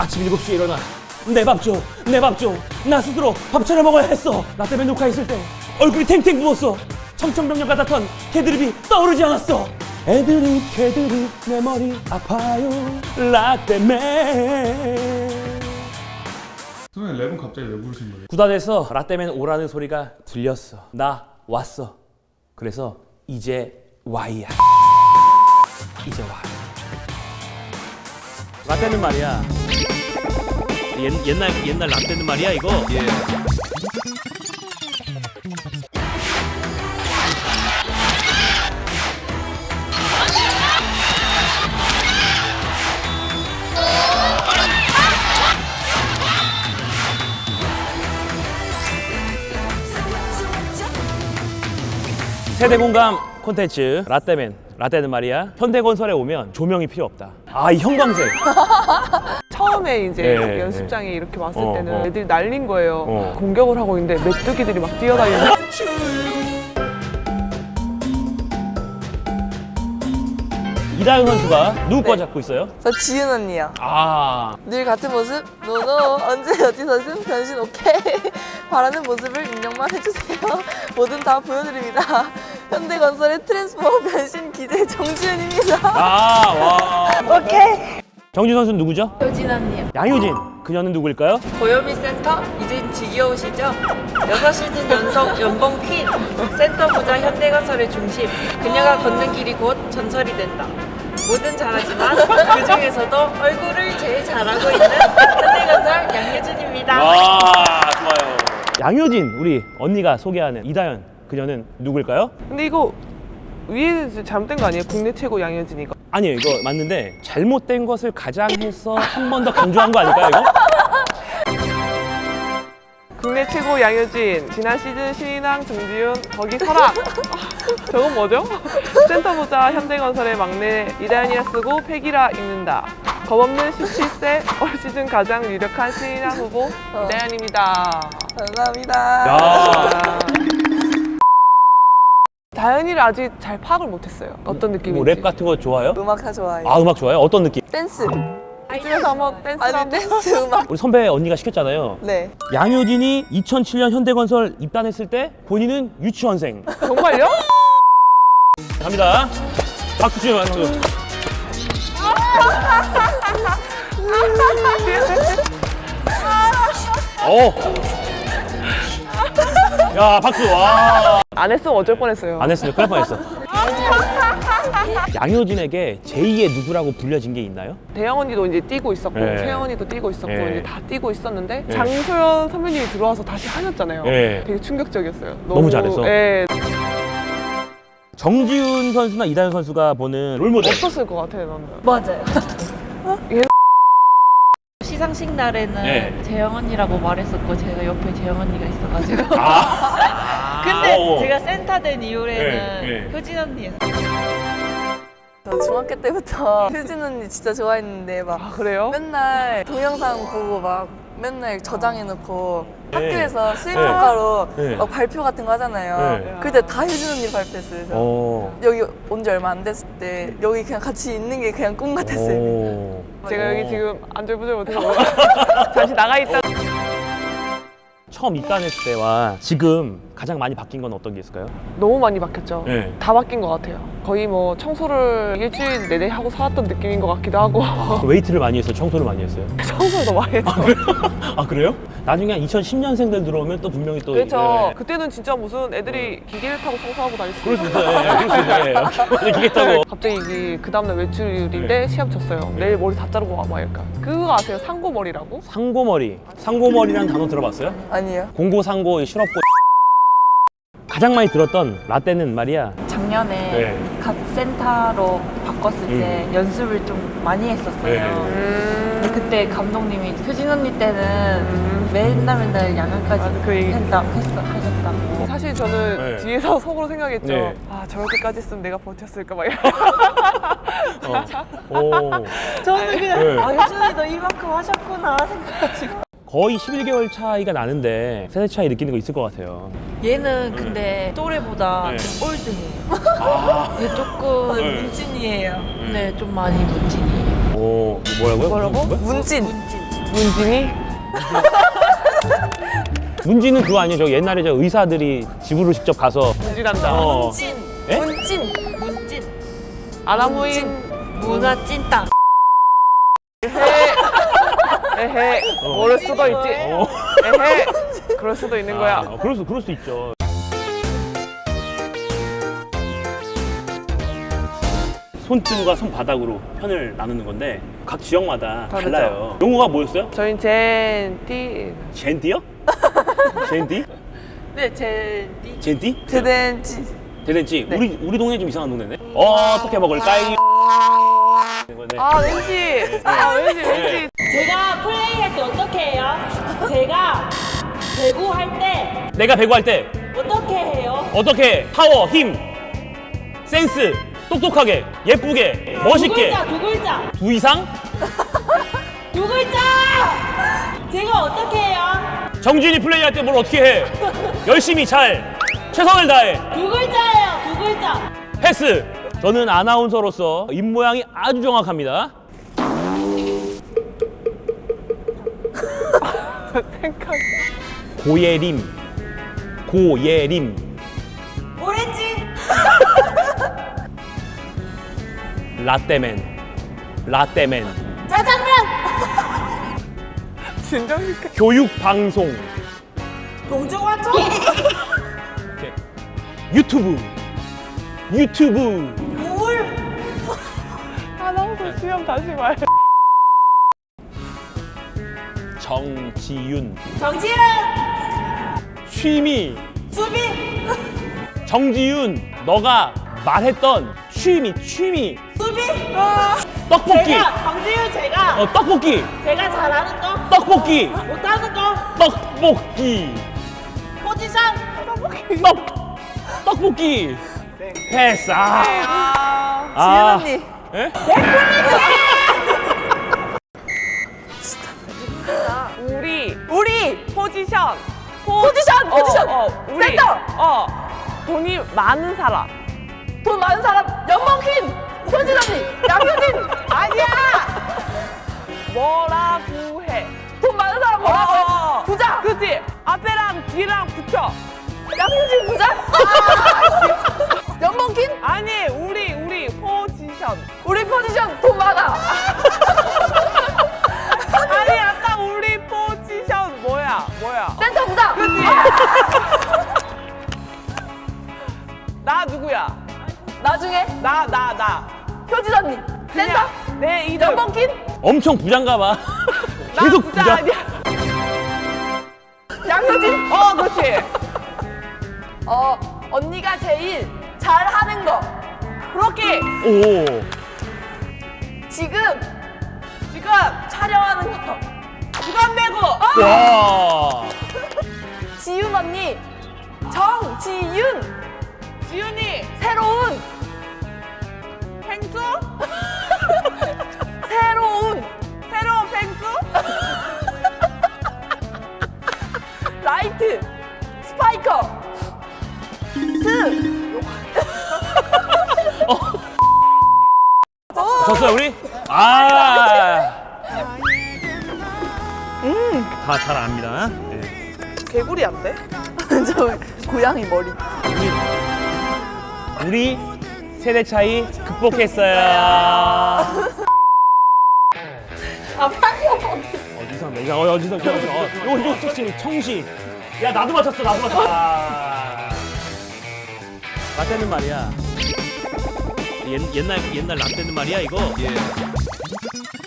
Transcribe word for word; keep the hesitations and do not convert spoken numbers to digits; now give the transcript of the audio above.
아침 일곱 시에 일어나 내 밥 줘, 내 밥 줘. 나 스스로 밥 차려 먹어야 했어. 나 때문에 녹화했을 때 얼굴이 탱탱 부었어. 청천벽력 같았던 걔드립이 떠오르지 않았어. 애들이 걔들이 내 머리 아파요 라떼맨. 선생님 랩은 갑자기 왜 부르신 거예요? 구단에서 라떼맨 오라는 소리가 들렸어. 나 왔어. 그래서 이제 와이야. 이제 와. 라떼는 말이야. 옛, 옛날 옛날 라떼는 말이야 이거. 예. 세대 공감 콘텐츠 라떼맨. 라떼는 말이야 현대건설에 오면 조명이 필요 없다. 아, 이 형광색. 처음에 이제 네, 연습장에 네. 이렇게 왔을 어, 때는 어. 애들이 날린 거예요. 어. 공격을 하고 있는데 메뚜기들이 막 뛰어다니는. 이다현 선수가 누구 거 잡고 있어요? 저 지은 언니요. 아, 늘 같은 모습, 노노, 언제 어디서든 변신 오케이. 바라는 모습을 인정만 해주세요. 뭐든 다 보여드립니다. 현대건설의 트랜스포머 변신 기재 정지은입니다. 아, 와. 오케이. 정진 선수는 누구죠? 효진 언니요. 양효진. 그녀는 누구일까요? 고요미 센터, 이젠 지겨우시죠? 여섯 시즌 연속 연봉 퀸, 센터 보자 현대건설의 중심. 그녀가 걷는 길이 곧 전설이 된다. 뭐든 잘하지만 그 중에서도 얼굴을 제일 잘하고 있는 현대건설 양효진입니다. 와, 좋아요. 양효진, 우리 언니가 소개하는 이다현. 그녀는 누구일까요? 근데 이거 위에 잘못된 거 아니에요? 국내 최고 양효진 이거. 아니에요, 이거 맞는데 잘못된 것을 가장 해서 한 번 더 강조한 거 아닐까요, 이거? 국내 최고 양효진, 지난 시즌 신인왕 정지훈, 거기 설악. 저건 뭐죠? 센터 보자 현대건설의 막내 이다현이라 쓰고 패기라 읽는다. 겁없는 십칠 세 올 시즌 가장 유력한 신인왕 후보 어. 이다현입니다. 감사합니다. 야. 다현이를 아직 잘 파악을 못했어요. 어떤 느낌인지. 뭐 랩 같은 거 좋아요? 음악 다 좋아해요. 아, 음악 좋아요? 어떤 느낌? 댄스. 이쪽에서 한번 댄스 아니 한번. 댄스 음악. 우리 선배 언니가 시켰잖아요. 네. 양효진이 이천칠 년 현대건설 입단했을 때 본인은 유치원생. 정말요? 갑니다. 박수 주세요. 어. 야, 박수. 와. 안 했으면 어쩔 뻔했어요. 안 했으면 큰일 뻔했어. 양효진에게 제이의 누구라고 불려진 게 있나요? 대영 언니도 이제 뛰고 있었고, 네. 세영 언니도 뛰고 있었고, 네. 이제 다 뛰고 있었는데 네. 장소연 선배님이 들어와서 다시 하셨잖아요. 네. 되게 충격적이었어요. 너무 잘했어. 네. 정지훈 선수나 이다현 선수가 보는 롤모델. 없었을 것 같아요, 나는. 맞아요. 얘 시상식 날에는 네. 재영 언니라고 말했었고 제가 옆에 재영 언니가 있어가지고 아. 근데 어. 제가 센터 된 이후에는 네, 네. 효진 언니. 저 중학교 때부터 효진 언니 진짜 좋아했는데 막 아, 그래요? 맨날 동영상 보고 막 맨날 저장해놓고 네. 학교에서 수행평가로 네. 막 발표 같은 거 하잖아요. 네. 그때 다 효진 언니 발표했어요. 저. 어. 여기 온 지 얼마 안 됐을 때 여기 그냥 같이 있는 게 그냥 꿈 같았어요. 오. 제가 어. 여기 지금 안절부절 못해서 잠시 나가 있다. 처음 입단했을 때와 지금 가장 많이 바뀐 건 어떤 게 있을까요? 너무 많이 바뀌었죠. 네. 다 바뀐 것 같아요. 거의 뭐 청소를 일주일 내내 하고 살았던 느낌인 것 같기도 하고 웨이트를 많이 했어요? 청소를 많이 했어요? 청소를 더 많이 했어요. 아, 그래요? 나중에 한 이천십 년생들 들어오면 또 분명히 또 그렇죠. 예. 그때는 진짜 무슨 애들이 기계를 타고 청소하고 다녔어요. 그럴 수 있어요. 예, 그럴 수 있어요. 예. 기계 타고. 갑자기 이게 그 다음날 외출인데 네. 시합 쳤어요. 네. 내일 머리 다 자르고 와, 막 이럴까. 그거 아세요? 상고머리라고? 상고머리. 상고머리라는 단어 들어봤어요? 아니에요. 공고상고, 실업고. 가장 많이 들었던 라떼는 말이야. 작년에 네. 각 센터로 바꿨을 때 연습을 좀 많이 했었어요. 네. 음... 근데 그때 감독님이 효진 언니 때는 맨날 맨날 야간까지 맞아, 그 얘기 했다, 했어, 하셨다고. 사실 저는 네. 뒤에서 속으로 생각했죠. 네. 아, 저렇게까지 했으면 내가 버텼을까 막. 어. 오. 저는 그냥 네. 아 효진 언니도 이만큼 하셨구나 생각하시고. 거의 십일 개월 차이가 나는데 세대 차이 느끼는 거 있을 것 같아요. 얘는 근데 또래보다 네. 좀 올드해요. 얘 조금 네. 문진이에요. 근데 좀 많이 문진이에요. 오, 뭐라고요? 뭐라고? 뭐야? 문진. 문진이? 문진은 그거 아니에요? 저 옛날에 저 의사들이 집으로 직접 가서 문진한다. 어. 찐. 예? 문찐. 문찐. 아나무인. 문화 찐따. 에헤. 모를 수도 있지. 어. 에헤. 그럴 수도 있는 거야. 아, 그럴 수, 그럴 수 있죠. 손등과 손바닥으로 편을 나누는 건데 각 지역마다 다르죠. 달라요. 용어가 뭐였어요? 저희는 젠띠. 젠디요? 젠디? 네, 제디. 젠디? 제덴지. 대댄지? 우리 우리 동네 좀 이상한 동네네. 어, 어떻게 먹을까요? 네. 아, 왠지. 아, 왠지, 왠지. 제가 플레이할 때 어떻게 해요? 제가 배구 할 때 내가 배구할 때 어떻게 해요? 어떻게 파워, 힘, 센스, 똑똑하게, 예쁘게, 두 멋있게 글자, 두 글자, 두 이상? 두 글자! 제가 어떻게 해요? 정준이 플레이할 때 뭘 어떻게 해? 열심히 잘 최선을 다해. 두 글자예요, 두 글자. 패스. 저는 아나운서로서 입모양이 아주 정확합니다. 생각. 고예림, 고예림, 오렌지, 라떼맨, 라떼맨, 짜장면, 진정시켜. 교육방송, 동중화초, 유튜브, 유튜브, 우물, 아나운서 시험 다시 말. 정지윤, 정지은, 취미, 수비, 정지윤, 너가 말했던 취미, 취미, 수비. 어, 떡볶이, 제가 정지은 제가 어, 떡볶이, 제가 잘하는 거, 떡볶이, 못하는 거, 떡볶이, 포지션, 떡, 떡볶이, 패스. 아, 아, 아. 지은 언니. 예? 우리 우리 포지션 포, 포지션, 어, 포지션. 어, 우리 센터. 어 돈이 많은 사람. 돈 많은 사람 연봉퀸 효진 언니 양효진. 아니야. 뭐라고 해? 돈 많은 사람 뭐라고 해? 어, 부자. 그치? 앞에랑 뒤랑 붙여. 양효진 부자. 아, 연봉퀸 아니 우리 우리 포지션. 우리 포지션 돈 많아. 아니 아까 우리 포지션 뭐야 뭐야? 센터 부자. 그치? 나 누구야? 나중에 나 나 나. 효진 언니 센터 그냥 내 이름. 연봉퀸 엄청 부장가 봐. 나 계속 부자 부자. 아니야. 양효진. 어 그렇지. 어 언니가 제일 잘하는 거 그렇게 오. 지금 지금 촬영하는 거 주간 배구. 와. 지윤 언니 정지윤 지훈이 새로운 펭수? 새로운 새로운 펭수? 라이트 스파이커 스 졌어요 우리? 아. 음. 다 잘 압니다. 네. 개구리 안 돼? 저 고양이 머리 우리 세대 차이 극복했어요. 아 파이어 어, 이상하다. 이상, 어, 이상, 이상, 어, 이거, 이거, 청시, 청시. 야, 나도 맞췄어, 나도 맞췄어. 아. 라떼는 말이야. 옛, 옛날, 옛날 라떼는 말이야, 이거. 예.